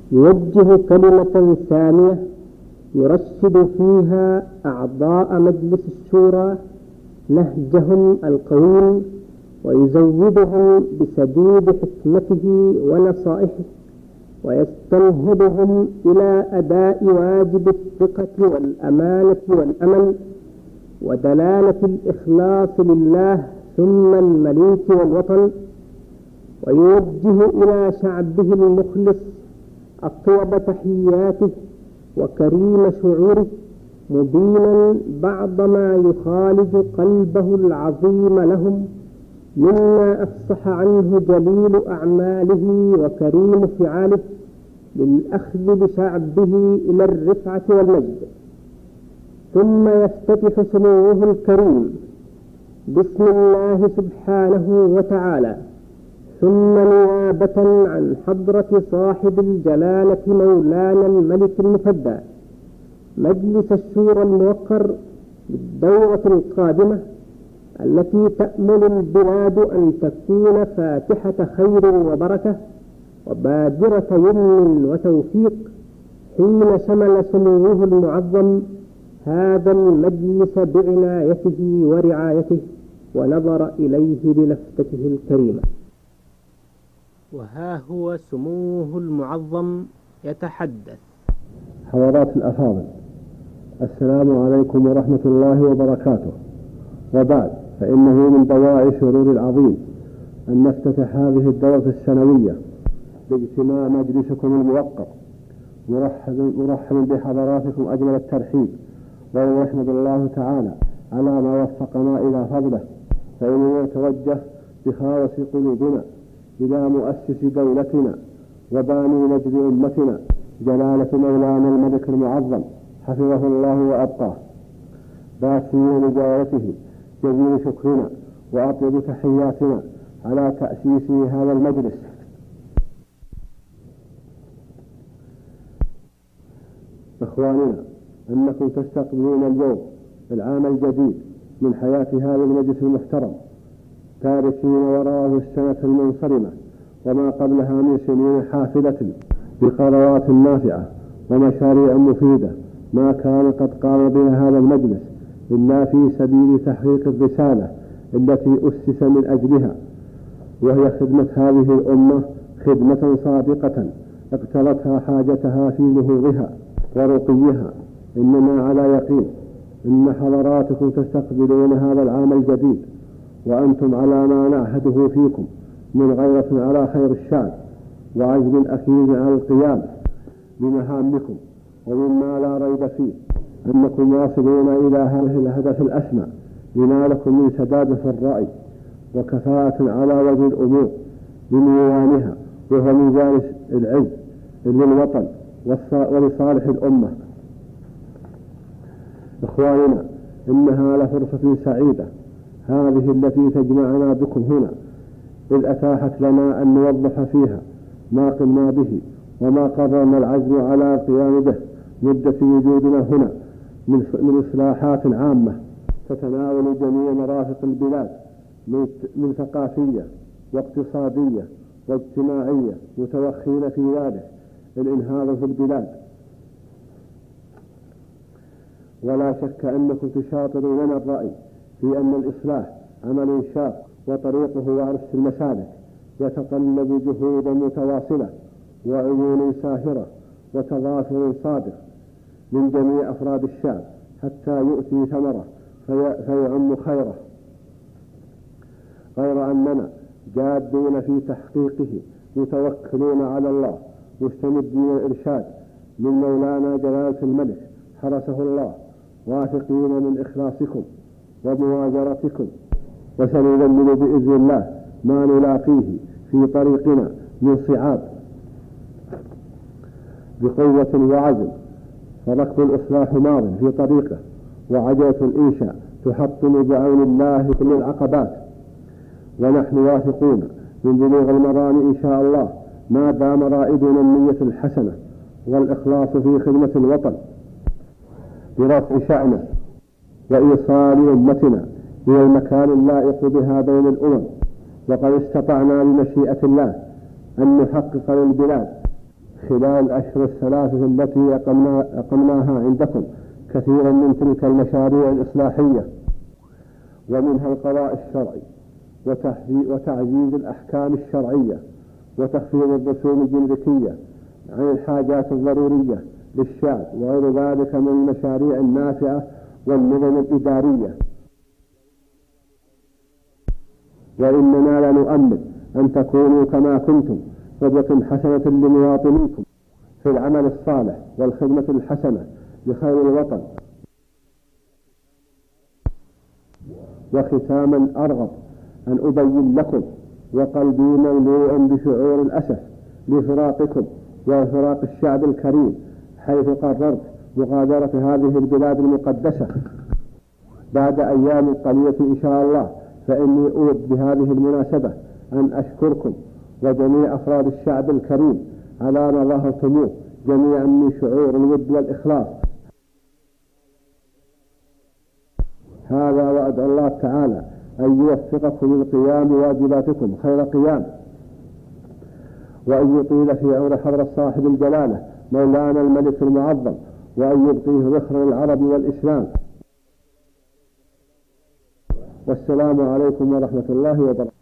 يوجه كلمة ثانية يرشد فيها أعضاء مجلس الشورى نهجهم القويم، ويزودهم بسديد حكمته ونصائحه، ويستنهضهم إلى أداء واجب الثقة والأمانة والأمل ودلالة الإخلاص لله ثم المليك والوطن، ويوجه إلى شعبه المخلص أطيب تحياته وكريم شعوره، مبينا بعض ما يخالج قلبه العظيم لهم مما أفصح عنه جليل أعماله وكريم فعاله، للأخذ بشعبه إلى الرفعة والمجد. ثم يفتتح سموه الكريم بسم الله سبحانه وتعالى، ثم نيابة عن حضرة صاحب الجلالة مولانا الملك المفدى مجلس الشورى الموقر بالدورة القادمة، التي تأمل البلاد أن تكون فاتحة خير وبركة وبادرة يمن وتوفيق، حين شمل سموه المعظم هذا المجلس بعنايته ورعايته ونظر إليه بلفتته الكريمة. وها هو سموه المعظم يتحدث. حضرات الأفاضل، السلام عليكم ورحمة الله وبركاته. وبعد، فإنه من دواعي الشرور العظيم أن نفتتح هذه الدورة السنوية باجتماع مجلسكم الموقر، مرحبا بحضراتكم أجمل الترحيب، ونحمد الله تعالى على ما وفقنا إلى فضله، فإننا نتوجه بخالص قلوبنا إلى مؤسس دولتنا وباني مجد أمتنا جلالة مولانا الملك المعظم حفظه الله وأبقاه، باسين لجلالته جزيل شكرنا وأطيب تحياتنا على تأسيس هذا المجلس. إخواننا، أنكم تستقبلون اليوم العام الجديد من حياة هذا المجلس المحترم، تاركين وراءه السنة المنصرمة وما قبلها من سنين حافلة بقرارات نافعة ومشاريع مفيدة، ما كان قد قام بها هذا المجلس إلا في سبيل تحقيق الرسالة التي أسس من أجلها، وهي خدمة هذه الأمة خدمة صادقة اقتضتها حاجتها في نهوضها ورقيها. إننا على يقين إن حضراتكم تستقبلون هذا العام الجديد وأنتم على ما نعهده فيكم من غيرة على خير الشعب وعزم أكيد على القيام بمهامكم، ومما لا ريب فيه أنكم واصلون إلى هذه الهدف الأسمى لنالكم من سداد في الرأي وكفاءة على وجه الأمور بميزانها، وهو ميزان العز للوطن ولصالح الأمة. إخواننا، إنها لفرصة سعيدة هذه التي تجمعنا بكم هنا، إذ أتاحت لنا أن نوضح فيها ما قمنا به وما قررنا العزم على القيام به مدة وجودنا هنا من إصلاحات عامة تتناول جميع مرافق البلاد من ثقافية واقتصادية واجتماعية، متوخين في ذلك الانهاض في البلاد. ولا شك أنكم تشاطرون الرأي في أن الإصلاح عمل شاق وطريقه وعرس المسالك يتطلب جهودا متواصلة وعيون ساهرة وتضافر صادق من جميع أفراد الشعب حتى يؤتي ثمره فيعم خيره، غير أننا جادون في تحقيقه متوكلون على الله مستمدين الإرشاد من مولانا جلالة الملك حرسه الله، واثقين من إخلاصكم ومواجرتكم، وسنذلل بإذن الله ما نلاقيه في طريقنا من صعاب بقوة وعزم، فركب الإصلاح ماض في طريقه، وعجلة الإنشاء تحطم بعون الله كل العقبات، ونحن واثقون من بلوغ المرام إن شاء الله ما دام رائدنا النية الحسنة والإخلاص في خدمة الوطن برفع شأنه وإيصال أمتنا إلى المكان اللائق بها بين الأمم. وقد استطعنا بمشيئة الله أن نحقق للبلاد خلال الأشهر الثلاثة التي أقمناها عندكم كثيرا من تلك المشاريع الإصلاحية، ومنها القضاء الشرعي وتعزيز الأحكام الشرعية وتخفيض الرسوم الجمركية عن الحاجات الضرورية للشعب وغير ذلك من المشاريع النافعة والنظم الإدارية. وإننا لنؤمل أن تكونوا كما كنتم قدوة حسنة لمواطنيكم في العمل الصالح والخدمة الحسنة لخير الوطن. وختاما أرغب أن أبين لكم وقلبي مملوء بشعور الأسف لفراقكم وفراق الشعب الكريم، حيث قررت مغادرة هذه البلاد المقدسة بعد أيام قليلة إن شاء الله. فإني أود بهذه المناسبة أن أشكركم وجميع أفراد الشعب الكريم على ما ظهرتموه جميعا من شعور الود والإخلاص هذا، وأدعو الله تعالى أن يوفقكم للقيام بواجباتكم خير قيام، وأن يطيل في عمر حضرة صاحب الجلالة مولانا الملك المعظم، وأن يبقيه ذخر العرب والإسلام. والسلام عليكم ورحمة الله وبركاته.